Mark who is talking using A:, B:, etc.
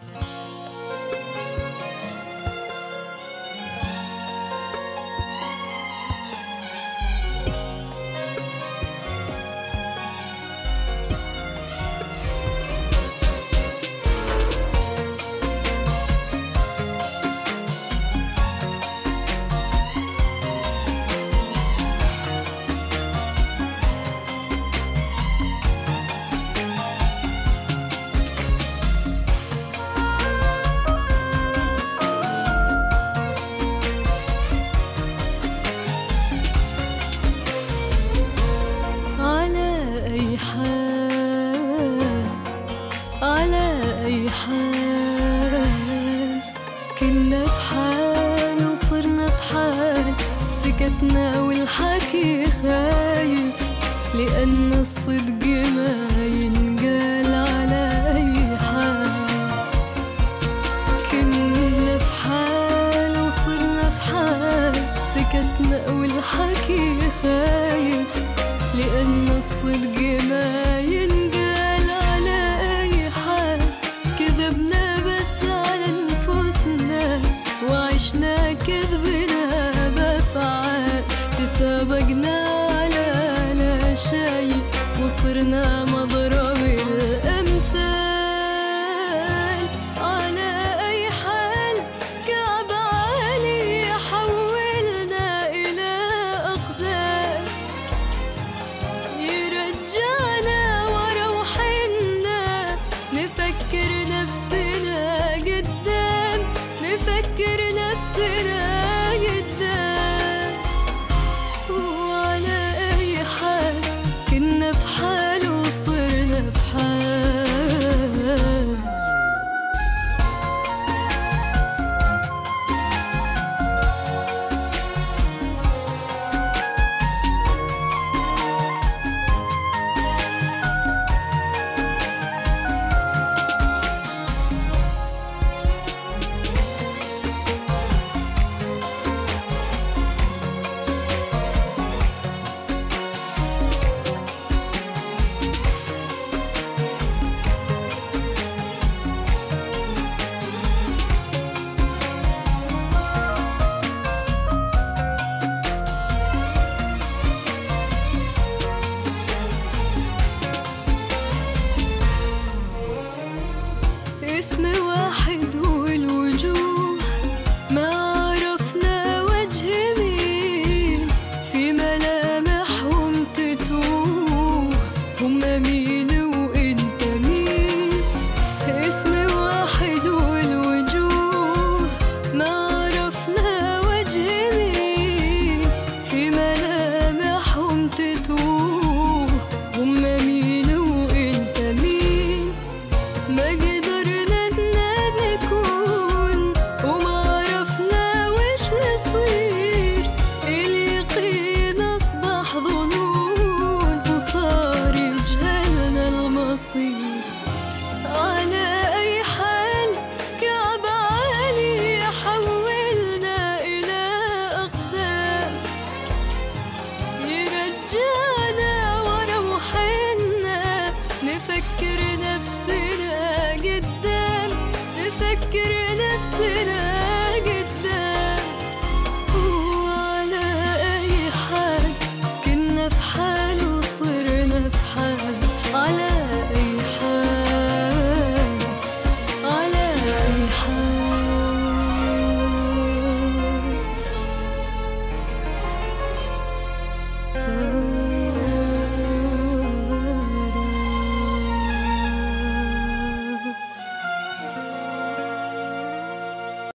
A: على أي حال كنا في حال وصرنا في حال، سكتنا والحكي خايف لأن الصدق ما ينقال على أي حال. كنا في حال وصرنا في حال، سكتنا والحكي خايف لأن الصدق ما ينقال على أي حال. كذبنا بس على نفوسنا وعشنا كذبنا بأفعال، تسابقنا على لا شيء وصرنا مضرب الأمثال. على أي حال كعب عالي حولنا إلى أقزام، يرجعنا ورا وحنا نفكر نفسنا قدام، نفكر نفسنا قدام. وعلى أي حال كنا في حال وصرنا في حال. اسم واحد والوجوه ما عرفنا وجه مين، في ملامحهم تتوه هم مين